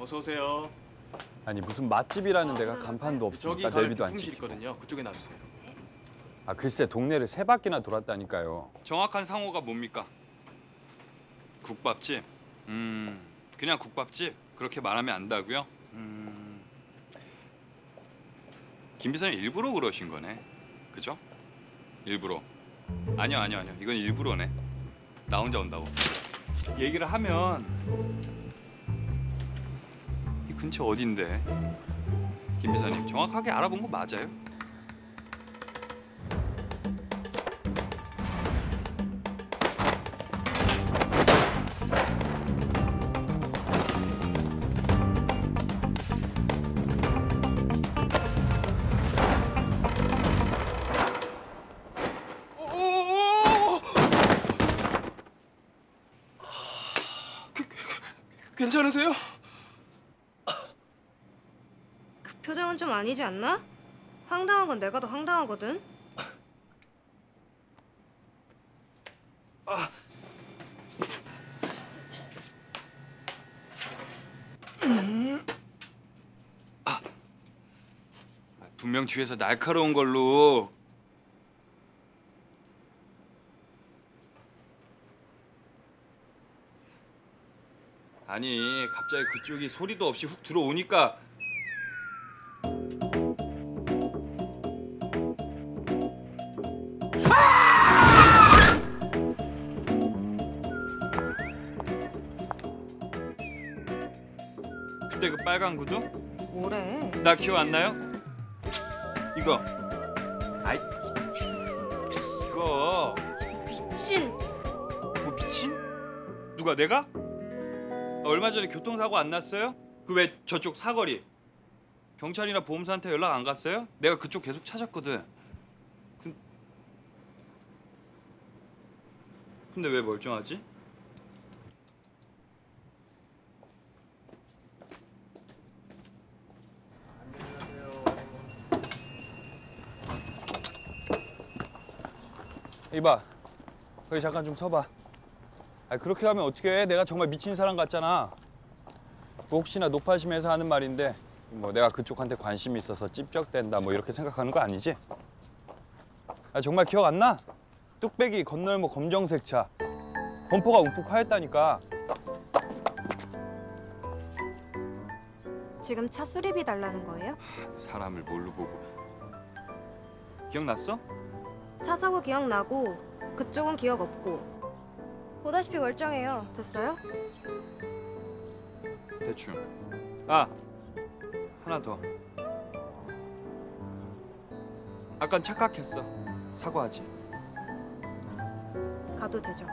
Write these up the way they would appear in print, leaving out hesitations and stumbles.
어서 오세요. 아니 무슨 맛집이라는 데가 간판도 저기 없으니까 가을 내비도 안 비품실 찍히고. 있거든요. 그쪽에 놔주세요. 아 글쎄 동네를 3바퀴나 돌았다니까요. 정확한 상호가 뭡니까? 국밥집? 그냥 국밥집? 그렇게 말하면 안다고요? 김 비서님 일부러 그러신 거네. 그죠? 일부러. 아니요. 이건 일부러네. 나 혼자 온다고. 얘기를 하면 이 근처 어딘데? 김 비서님 정확하게 알아본 거 맞아요? 괜찮으세요? 그 표정은 좀 아니지 않나? 황당한 건 내가 더 황당하거든. 분명 뒤에서 날카로운 걸로. 아니 갑자기 그쪽이 소리도 없이 훅 들어오니까. 그때 그 빨간 구두? 뭐래? 나 기억 안 나요? 이거. 아이. 이거. 미친. 뭐 미친? 누가 내가? 얼마 전에 교통사고 안 났어요? 그 왜 저쪽 사거리 경찰이나 보험사한테 연락 안 갔어요? 내가 그쪽 계속 찾았거든. 근데 왜 멀쩡하지? 이봐, 거기 잠깐 좀 서봐. 아 그렇게 하면 어떻게 해? 내가 정말 미친 사람 같잖아. 뭐 혹시나 노파심에서 하는 말인데 뭐 내가 그쪽한테 관심이 있어서 찝적댄다 뭐 이렇게 생각하는 거 아니지? 아 정말 기억 안 나? 뚝배기 건널목 검정색 차 범퍼가 움푹 파였다니까. 지금 차 수리비 달라는 거예요? 사람을 뭘로 보고. 기억났어? 차 사고 기억나고 그쪽은 기억 없고 보다시피 멀쩡해요. 됐어요? 대충. 아, 하나 더. 아깐 착각했어. 사과하지. 가도 되죠.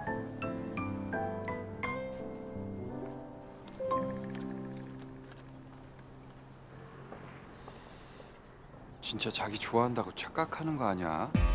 진짜 자기 좋아한다고 착각하는 거 아니야?